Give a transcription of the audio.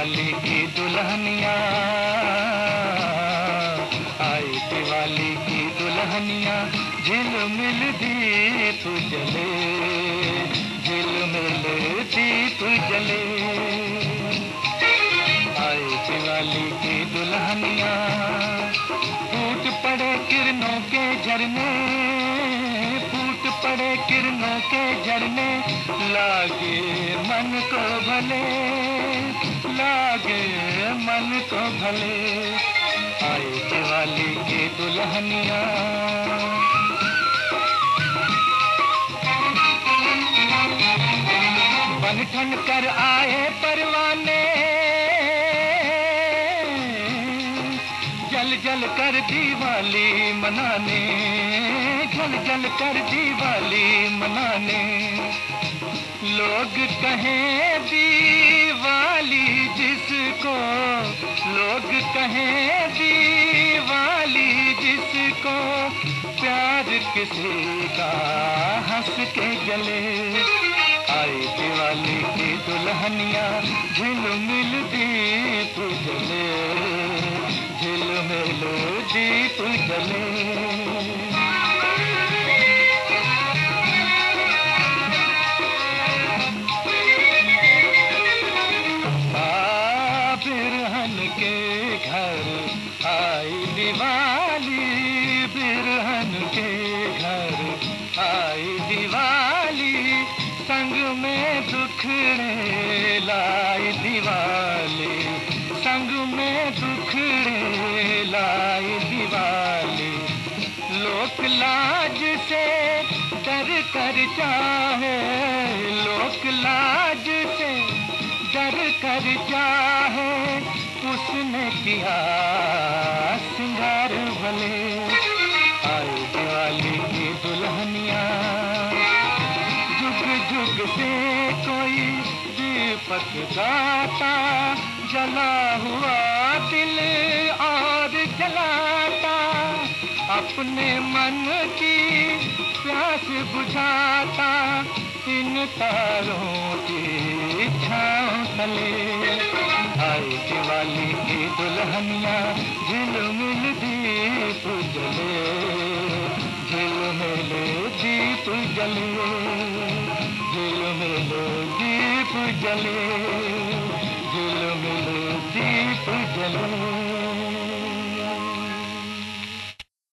दिवाली की दुल्हनिया, आई दिवाली की दुल्हनिया, झिलमिल दीप जले, झिलमिल दीप जले। आई दिवाली की दुल्हनिया, फूट पड़े किरणों के झरने, फूट पड़े किरणों के झरने, लागे मन को भले, लागे मन को भले। आई दिवाली की दुल्हनिया, बन ठन कर आए परवाने, जल जल कर दिवाली मनाने, जल जल कर दिवाली मनाने। लोग कहें दिवाली जिसको, लोग कहें दिवाली जिसको, प्यार किसी का हंस के जले। आई दिवाली की दुल्हनिया, झिलमिल दीप जले, झिलमिल दीप जले। बिरहन के घर आई दिवाली, बिरहन के घर आई दिवाली, संग में दुखड़े लाई दिवाली, संग में दुखड़े लाई दिवाली। लोक लाज से डर कर चाहे, लोक लाज से डर कर चाहे, उसने किया सिंगार भले। आई दिवाली की दुल्हनिया, जुग जुग से कोई दीपक गाता, जला हुआ दिल और जलाता, अपने मन की प्यास बुझाता, इन तारों की छाँव तले। आई दिवाली की दुल्हनिया, झिलमिल दीप जले, झिलमिल दीप जले, झिलमिल दीप जले, झिलमिल दीप जले।